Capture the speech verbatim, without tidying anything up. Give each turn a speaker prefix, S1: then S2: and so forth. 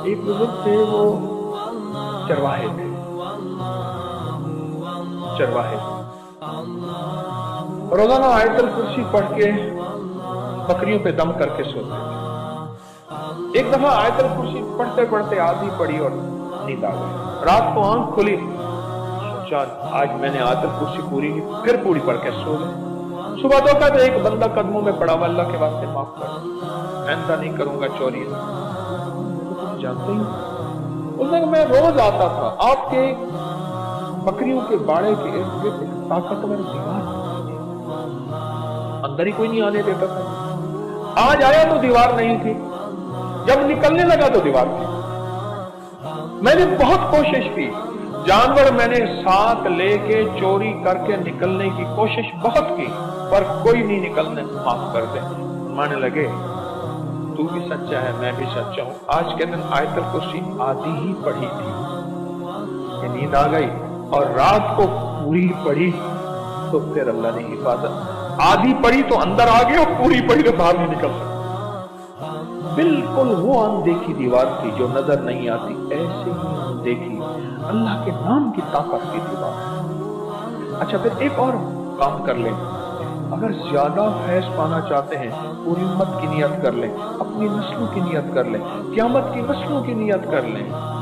S1: एक बुजुर्ग थे, वो चरवाहे थे, चरवाहे रोजाना आयतल कुर्सी पढ़ के बकरियों पे दम करके सोते थे। एक दफा आयतल कुर्सी पढ़ते पढ़ते आधी पड़ी और नींद आ गई। रात को आंख खुली, सोचा आज मैंने आयतल कुर्सी पूरी की, फिर पूरी पढ़ के सो गए। सुबह देखा तो एक बंदा कदमों में पड़ा हुआ, अल्लाह के वास्ते माफ कर, ऐसा नहीं करूंगा, चोरी तो जानते ही। उसने कहा मैं रोज आता था आपके बकरियों के बाड़े के इर्द गिर्द एक ताकतवर दीवार, अंदर ही कोई नहीं आने देता था। आज आया तो दीवार नहीं थी, जब निकलने लगा तो दीवार थी। मैंने बहुत कोशिश की, जानवर मैंने साथ लेके चोरी करके निकलने की कोशिश बहुत की, पर कोई नहीं निकलने, माफ कर दे। मानने लगे तू भी सच्चा है, मैं भी सच्चा हूं। आज के दिन आयतल कुर्सी आधी ही पढ़ी थी, ये नींद आ गई और रात को पूरी पढ़ी तो फिर अल्लाह ने हिफाजत। आधी पढ़ी तो अंदर आ गई और पूरी पढ़ी तो बाहर नहीं निकल सकती। बिल्कुल वो अनदेखी दीवार थी जो नजर नहीं आती, ऐसे ही अनदेखी अल्लाह के नाम की ताकत की दीवार। अच्छा, फिर एक और काम कर लें, अगर ज्यादा फैज पाना चाहते हैं, पूरी उम्मत की नियत कर लें, अपनी नस्लों की नियत कर लें, क़यामत की नस्लों की नियत कर लें।